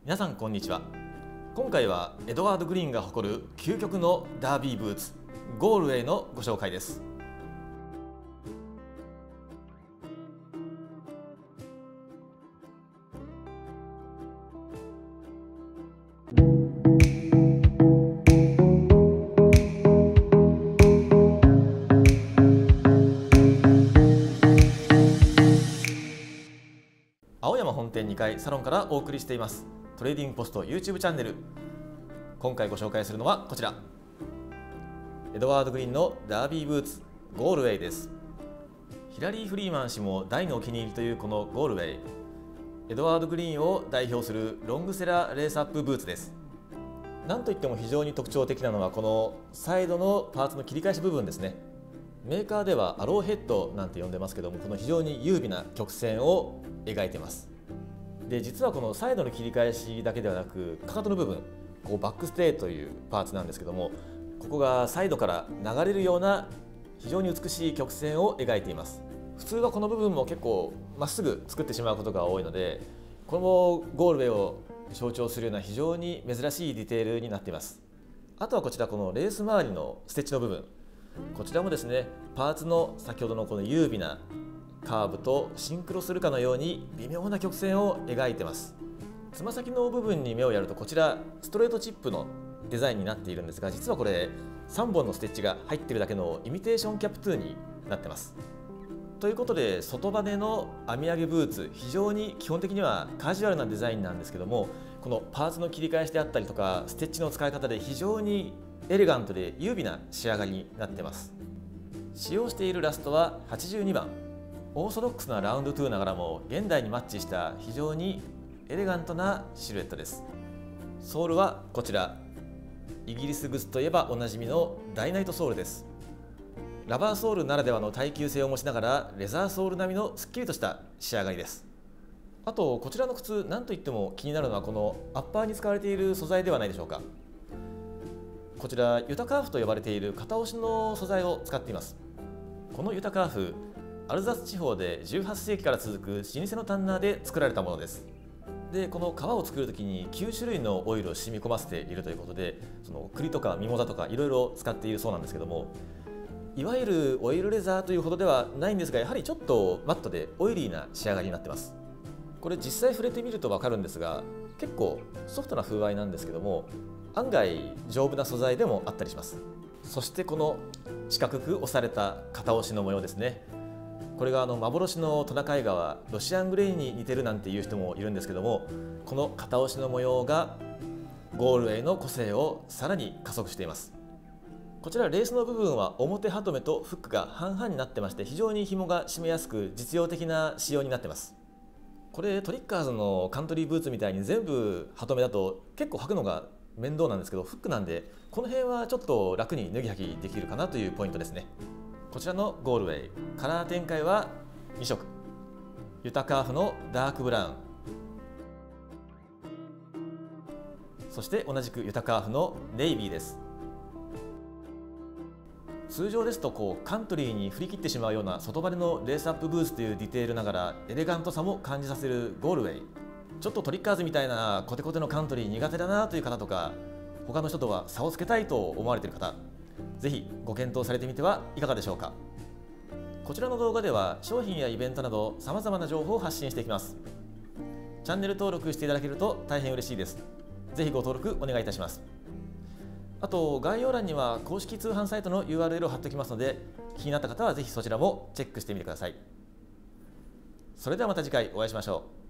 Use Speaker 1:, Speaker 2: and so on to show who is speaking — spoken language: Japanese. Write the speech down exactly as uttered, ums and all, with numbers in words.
Speaker 1: 皆さんこんにちは。今回はエドワード・グリーンが誇る究極のダービーブーツゴールウェイのご紹介です。青山本店にかいサロンからお送りしていますトレーディングポスト YouTube チャンネル。今回ご紹介するのはこちら、エドワード・グリーンのダービーブーツゴールウェイです。ヒラリー・フリーマン氏も大のお気に入りというこのゴールウェイ、エドワード・グリーンを代表するロングセラーレースアップブーツです。なんといっても非常に特徴的なのはこのサイドのパーツの切り返し部分ですね。メーカーではアローヘッドなんて呼んでますけども、この非常に優美な曲線を描いてます。で実はこのサイドの切り返しだけではなく、かかとの部分、こうバックステーというパーツなんですけども、ここがサイドから流れるような非常に美しい曲線を描いています。普通はこの部分も結構まっすぐ作ってしまうことが多いので、このゴールウェイを象徴するような非常に珍しいディテールになっています。あとはこちら、このレース周りのステッチの部分、こちらもですね、パーツの先ほどのこの優美なカーブとシンクロするかのように微妙な曲線を描いてます。つま先の部分に目をやると、こちらストレートチップのデザインになっているんですが、実はこれさんぼんのステッチが入っているだけのイミテーションキャップトゥになってます。ということで、外バネの編み上げブーツ、非常に基本的にはカジュアルなデザインなんですけども、このパーツの切り返しであったりとかステッチの使い方で非常にエレガントで優美な仕上がりになっています。使用しているラストははちじゅうにばん、オーソドックスなラウンドトゥーながらも現代にマッチした非常にエレガントなシルエットです。ソールはこちら、イギリス靴といえばおなじみのダイナイトソールです。ラバーソールならではの耐久性を持ちながら、レザーソール並みのすっきりとした仕上がりです。あとこちらの靴、なんといっても気になるのはこのアッパーに使われている素材ではないでしょうか。こちらユタカーフと呼ばれている片押しの素材を使っています。このユタカーフ、アルザス地方でじゅうはっせいきから続く老舗のタンナーで作られたものです。でこの革を作るときにきゅうしゅるいのオイルを染み込ませているということで、その栗とかミモザとかいろいろ使っているそうなんですけども、いわゆるオイルレザーというほどではないんですが、やはりちょっとマットでオイリーな仕上がりになってます。これ実際触れてみると分かるんですが、結構ソフトな風合いなんですけども、案外丈夫な素材でもあったりします。そしてこの四角く押された片押しの模様ですね。これがあの幻のトナカイ革、ロシアングレイに似てるなんていう人もいるんですけども、この片押しの模様がゴールウェイの個性をさらに加速しています。こちらレースの部分は表ハトメとフックが半々になってまして、非常に紐が締めやすく実用的な仕様になってます。これトリッカーズのカントリーブーツみたいに全部ハトメだと結構履くのが面倒なんですけど、フックなんでこの辺はちょっと楽に脱ぎ履きできるかなというポイントですね。こちらのゴールウェイ、カラー展開はにしょく、ユタカーフのダークブラウン、そして同じくユタカーフのネイビーです。通常ですとこうカントリーに振り切ってしまうような外バネのレースアップブーツというディテールながらエレガントさも感じさせるゴールウェイ、ちょっとトリッカーズみたいなコテコテのカントリー苦手だなという方とか、他の人とは差をつけたいと思われている方、ぜひご検討されてみてはいかがでしょうか。こちらの動画では商品やイベントなどさまざまな情報を発信していきます。チャンネル登録していただけると大変嬉しいです。ぜひご登録お願いいたします。あと概要欄には公式通販サイトの ユーアールエル を貼っておきますので、気になった方はぜひそちらもチェックしてみてください。それではまた次回お会いしましょう。